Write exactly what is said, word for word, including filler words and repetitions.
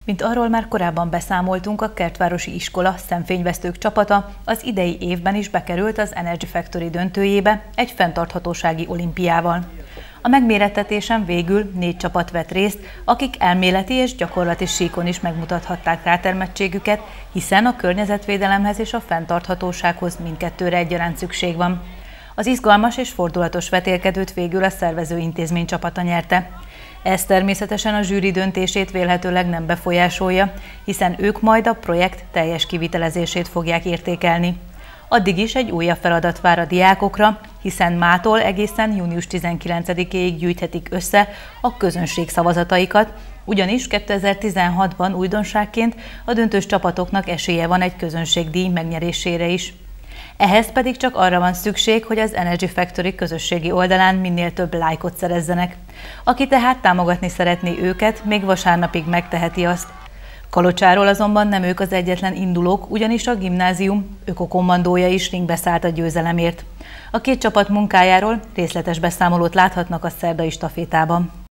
Mint arról már korábban beszámoltunk, a Kertvárosi Iskola szemfényvesztők csapata az idei évben is bekerült az Energy Factory döntőjébe egy fenntarthatósági olimpiával. A megmérettetésen végül négy csapat vett részt, akik elméleti és gyakorlati síkon is megmutathatták rátermettségüket, hiszen a környezetvédelemhez és a fenntarthatósághoz mindkettőre egyaránt szükség van. Az izgalmas és fordulatos vetélkedőt végül a szervező intézmény csapata nyerte. Ez természetesen a zsűri döntését vélhetőleg nem befolyásolja, hiszen ők majd a projekt teljes kivitelezését fogják értékelni. Addig is egy újabb feladat vár a diákokra, hiszen mától egészen június tizenkilencedikéig gyűjthetik össze a közönség szavazataikat, ugyanis kétezer-tizenhatban újdonságként a döntős csapatoknak esélye van egy közönségdíj megnyerésére is. Ehhez pedig csak arra van szükség, hogy az Energy Factory közösségi oldalán minél több lájkot szerezzenek. Aki tehát támogatni szeretné őket, még vasárnapig megteheti azt. Kalocsáról azonban nem ők az egyetlen indulók, ugyanis a gimnázium ökokommandója is ringbe szállt a győzelemért. A két csapat munkájáról részletes beszámolót láthatnak a szerdai stafétában.